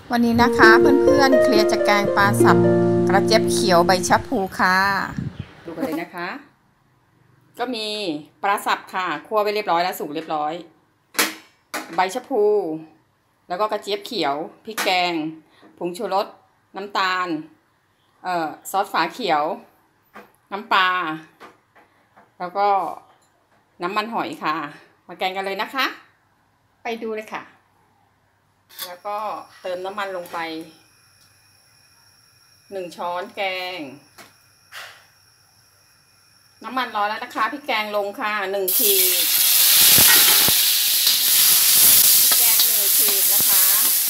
วันนี้นะคะเพื่อนๆเคลียร์จากแกงปลาสับกระเจี๊ยบเขียวใบชะพูค่ะดูกันเลยนะคะก็มีปลาสับค่ะคั่วไปเรียบร้อยแล้วสุกเรียบร้อยใบชะพูแล้วก็กระเจี๊ยบเขียวพริกแกงผงชูรสน้ำตาลซอสฝาเขียวน้ำปลาแล้วก็น้ำมันหอยค่ะมาแกงกันเลยนะคะไปดูเลยค่ะแล้วก็เติมน้ำมันลงไป1 ช้อนแกงน้ำมันร้อนแล้วนะคะพริกแกงลงค่ะ1 ขีดพริกแกง1 ขีดนะคะ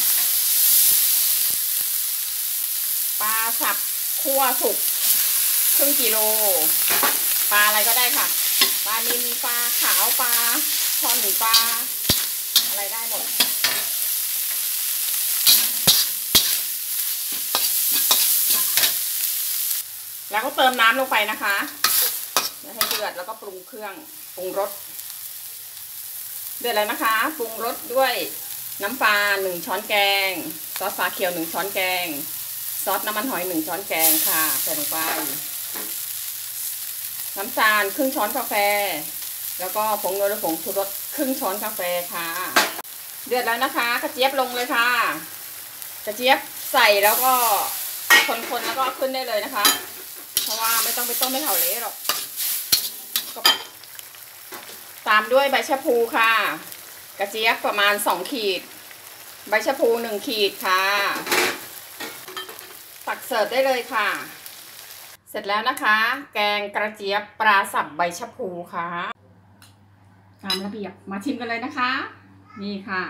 ปลาสับคั่วสุกครึ่งกิโลปลาอะไรก็ได้ค่ะปลานิลปลาขาวปลาช่อนปลาอะไรได้หมดแล้วก็เติมน้ำลงไปนะคะให้เดือดแล้วก็ปรุงเครื่องปรุงรสเดือดแล้วนะคะปรุงรสด้วยน้ำปลา1 ช้อนแกงซอสฝาเขียว1 ช้อนแกงซอสน้ำมันหอย1 ช้อนแกงค่ะใส่ลงไปน้ำตาลครึ่งช้อนกาแฟแล้วก็ผงนัวและผงชูรสครึ่งช้อนกาแฟค่ะเดือดแล้วนะคะกระเจี๊ยบลงเลยค่ะกระเจี๊ยบใส่แล้วก็คนๆแล้วก็ขึ้นได้เลยนะคะเพราะว่าไม่ต้องไปต้มไม่เผาเละหรอกตามด้วยใบชะพูค่ะกระเจี๊ยบประมาณ2 ขีดใบชะพู1 ขีดค่ะตักเสิร์ฟได้เลยค่ะเสร็จแล้วนะคะแกงกระเจี๊ยบปลาสับใบชะพูค่ะตามระเบียบมาชิมกันเลยนะคะนี่ค่ะ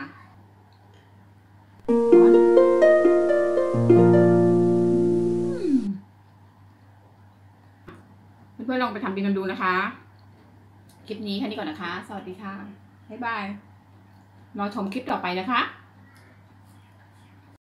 เพื่อนๆลองไปทำกินกันดูนะคะคลิปนี้แค่นี้ก่อนนะคะสวัสดีค่ะบ๊ายบายรอชมคลิปต่อไปนะคะ